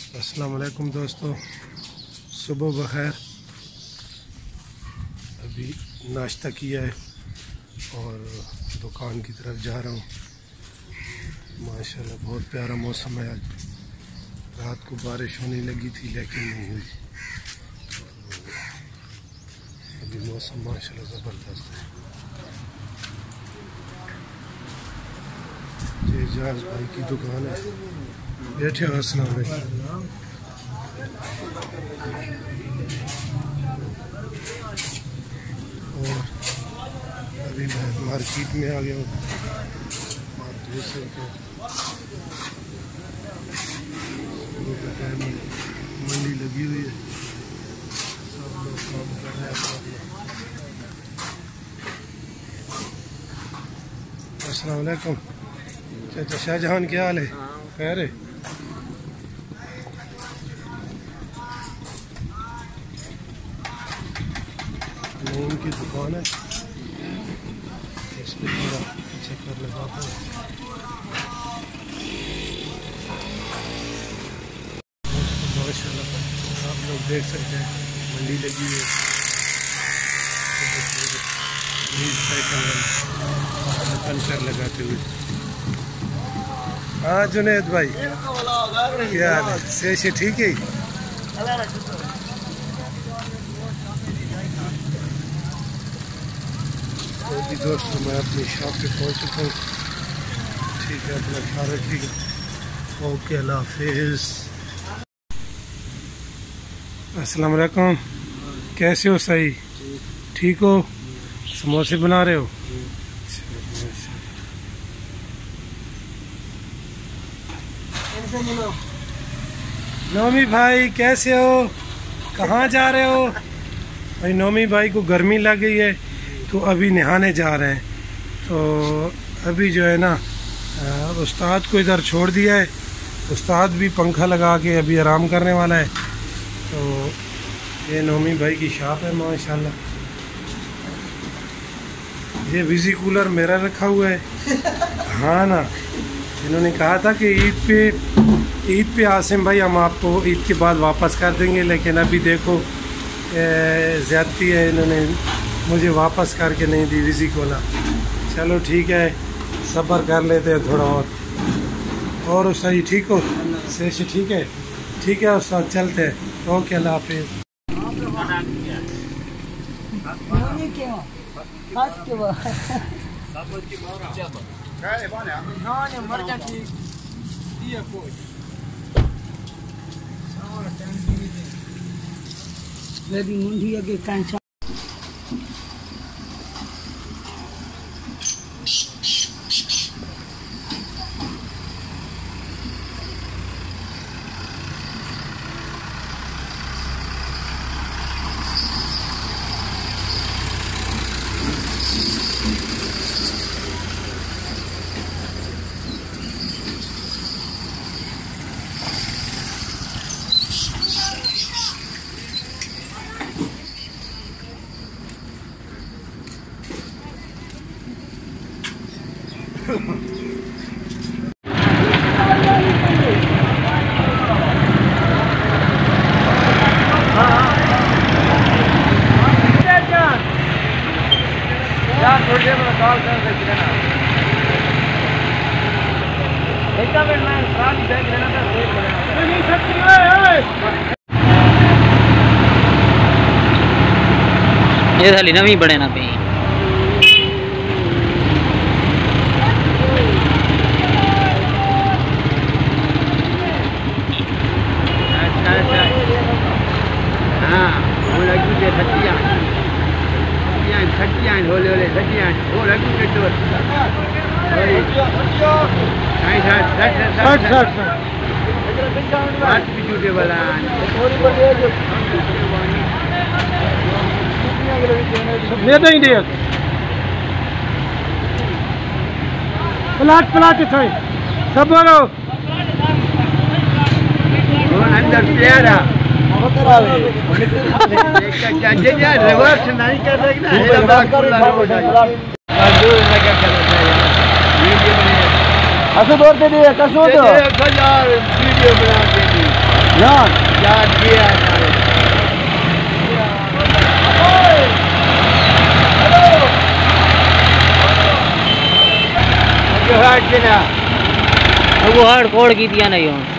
अस्सलाम वालेकुम दोस्तों, सुबह बखैर। अभी नाश्ता किया है और दुकान की तरफ जा रहा हूँ। माशाल्लाह बहुत प्यारा मौसम है आज। रात को बारिश होने लगी थी लेकिन नहीं हुई। अभी मौसम माशाल्लाह ज़बरदस्त है। ये एजाज भाई की दुकान है। बैठे हो? अस्सलाम वालेकुम। और अभी मैं मार्केट में आ गया हूँ। आप देख सकते हो मंडी लगी हुई है, सब लोग काम कर रहे हैं। अस्सलाम वालेकुम। चाचा शाहजहान, क्या हाल है? खैर है? नईम की दुकान है, इसमें थोड़ा चक्कर लगाता हूँ। माशाल्लाह आप लोग देख सकते हैं मंडी लगी है। साइकिल लगाते हुए। हाँ जुनेद भाई, क्या हाल है? से ठीक है? तो भी दोस्तों मैं अपनी शॉप पे पहुंच चुका हूँ। ठीक है, अपना ख्याल रखिएगा। ओके, अल्लाह हाफिज़। अस्सलाम वालेकुम। कैसे हो? सही ठीक हो? समोसे बना रहे हो? नोमी भाई कैसे हो? कहाँ जा रहे हो? भाई नोमी भाई को गर्मी लग गई है तो अभी नहाने जा रहे हैं। तो अभी जो है ना उस्ताद को इधर छोड़ दिया है। उस्ताद भी पंखा लगा के अभी आराम करने वाला है। तो ये नोमी भाई की शॉप है माशाल्लाह। ये विजी कूलर मेरा रखा हुआ है। हाँ ना, इन्होंने कहा था कि ईद पे आसिम भाई हम आपको ईद के बाद वापस कर देंगे, लेकिन अभी देखो ज़्यादती है, इन्होंने मुझे वापस करके नहीं दी विजी कूलर। चलो ठीक है, सब्र कर लेते हैं थोड़ा और उस्ताद जी ठीक हो? से ठीक है? ठीक है उस्ताद, चलते हैं। ओके, अल्लाह हाफिज़। मुंडी अगे कंचा थोड़ी देर में कॉल कर सकते ना। एक मिनट में ट्राली बैग लेना था, नहीं सकती है। ये थाली नवी बड़े ना पे हाँ वो लगी थे खटिया होले होले खटिया वो लगी के तो बात भी झूठे वाला दे देंगे प्लाट थे सब बोलो अंदर प्यारा रिवर्स नहीं कर सकता असो दौड़ दे कसो तो वीडियो बना के Not, yeah, yeah. वो हार्ड कोड की दिया नहीं हूँ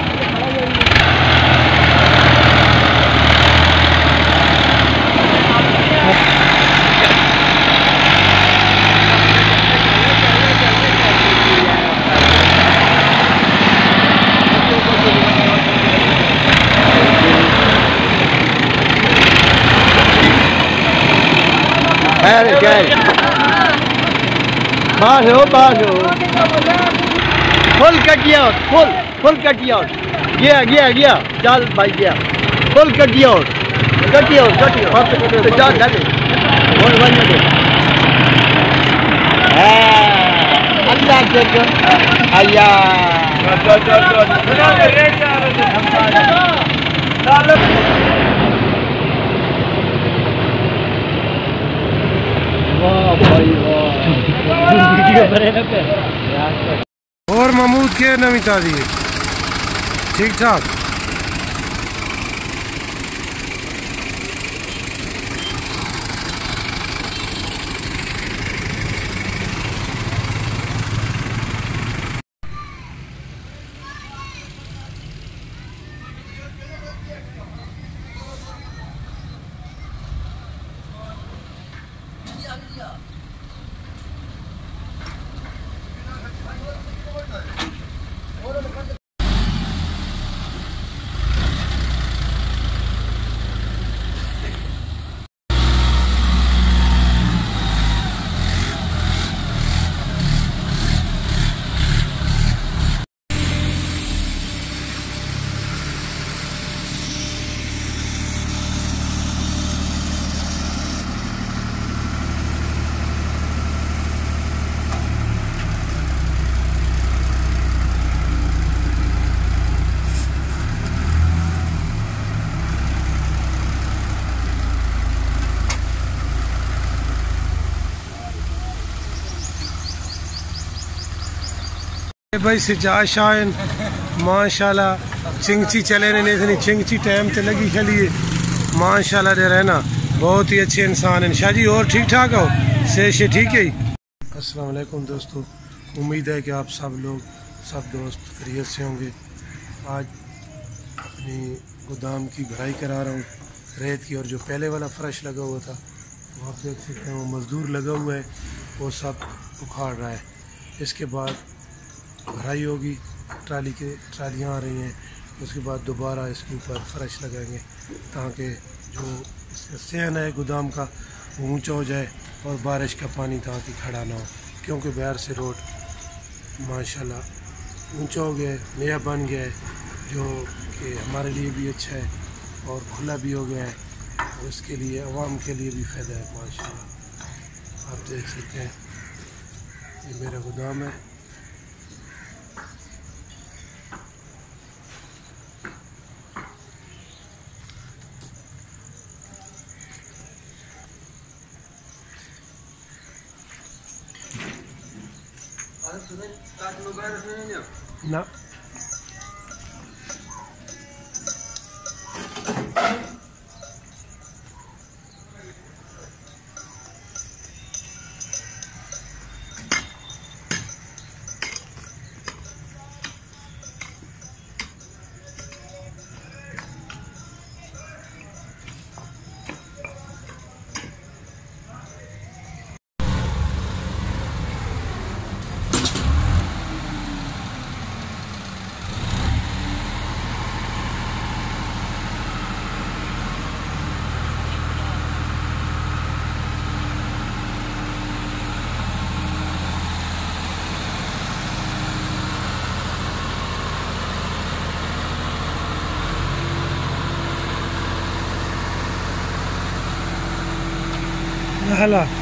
Bajo. Full cut out, full cut out. Yeah. Chal bhai gaya. Full cut out. Cut out. Chal chale. One minute. Allah Akbar. Allah. और महमूद के नवी ताज़ी ठीक ठाक। भाई सिजा शायन माशाल्लाह चिंगची चले नहीं चिंगची टाइम ते लगी चलिए माशाल्लाह दे रहना बहुत ही अच्छे इंसान हैं। शाह जी और ठीक ठाक हो से ठीक है। अस्सलाम वालेकुम दोस्तों, उम्मीद है कि आप सब लोग सब दोस्त खैरियत से होंगे। आज अपनी गोदाम की भराई करा रहा हूँ रेत की, और जो पहले वाला फर्श लगा हुआ था वो आप देख सकते हैं वो मज़दूर लगा हुआ है, वो सब उखाड़ रहा है। इसके बाद भराई होगी, ट्रालियाँ आ रही हैं, उसके बाद दोबारा इसके ऊपर फर्श लगाएंगे ताकि जो इसका सहन है गोदाम का वो ऊंचा हो जाए और बारिश का पानी ताकि खड़ा ना हो, क्योंकि बाहर से रोड माशाल्लाह ऊंचा हो गया है, नया बन गया है, जो कि हमारे लिए भी अच्छा है और खुला भी हो गया है, और उसके लिए आवाम के लिए भी फ़ायदा है। माशाल्लाह आप देख सकते हैं ये मेरा गोदाम है। ना هلا